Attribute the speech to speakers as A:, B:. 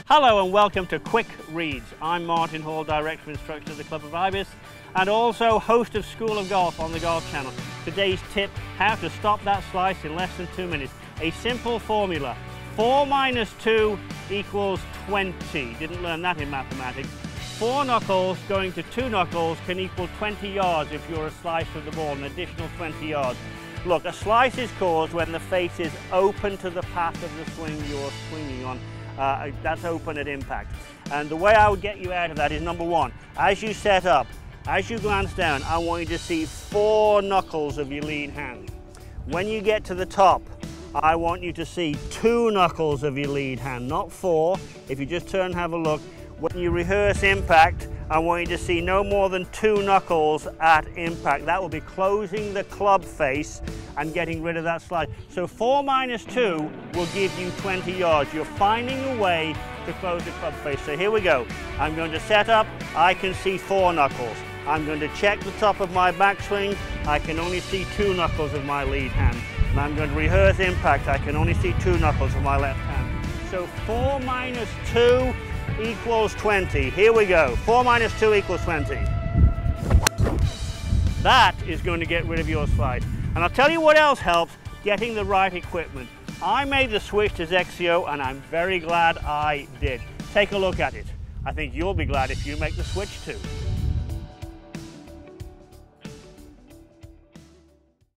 A: Hello and welcome to Quick Reads. I'm Martin Hall, Director of Instruction of the Club of Ibis and also host of School of Golf on the Golf Channel. Today's tip, how to stop that slice in less than 2 minutes. A simple formula, 4 minus 2 equals 20. Didn't learn that in mathematics. 4 knuckles going to 2 knuckles can equal 20 yards if you're a slice of the ball, an additional 20 yards. Look, a slice is caused when the face is open to the path of the swing you're swinging on. That's open at impact. And the way I would get you out of that is, number one, as you set up, as you glance down, I want you to see 4 knuckles of your lead hand. When you get to the top, I want you to see 2 knuckles of your lead hand, not 4. If you just turn and have a look, when you rehearse impact, I want you to see no more than 2 knuckles at impact. That will be closing the club face and getting rid of that slide. So 4 minus 2 will give you 20 yards. You're finding a way to close the club face. So here we go. I'm going to set up. I can see 4 knuckles. I'm going to check the top of my backswing. I can only see 2 knuckles of my lead hand. And I'm going to rehearse impact. I can only see 2 knuckles of my left hand. So 4 minus 2 equals 20. Here we go. 4 minus 2 equals 20. That is going to get rid of your slide. And I'll tell you what else helps, getting the right equipment. I made the switch to XEO and I'm very glad I did. Take a look at it. I think you'll be glad if you make the switch too.